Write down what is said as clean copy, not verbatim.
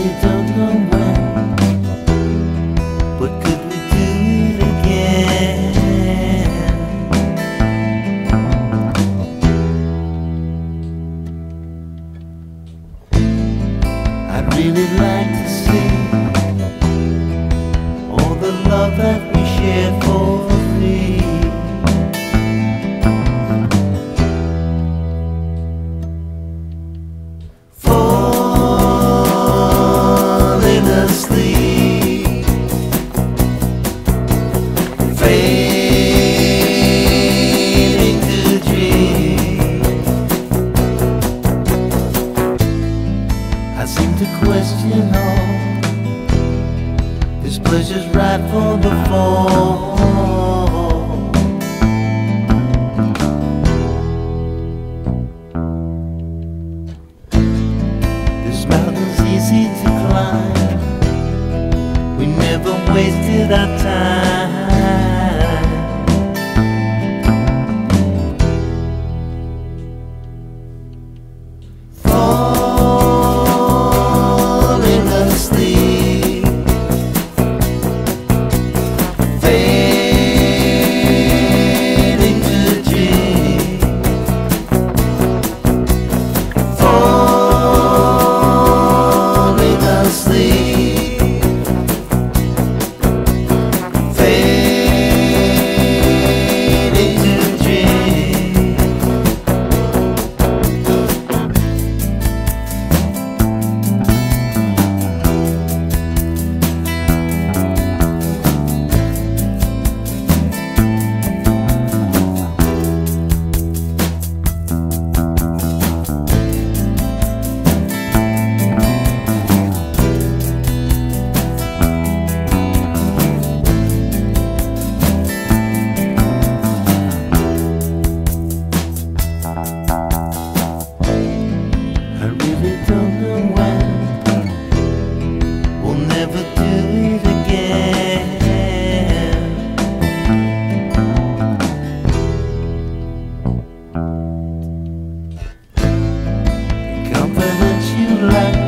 really don't know when, but could we do it again? I'd really like to see all the love that we share for free. Falling asleep, fading to dream. I seem to question all this pleasure's right for the fall. This mountain's easy to climb, we never wasted our time. Falling asleep, fading to dream. Falling asleep, fading to dream. I really don't know when, we'll never do it again. The confidence you lack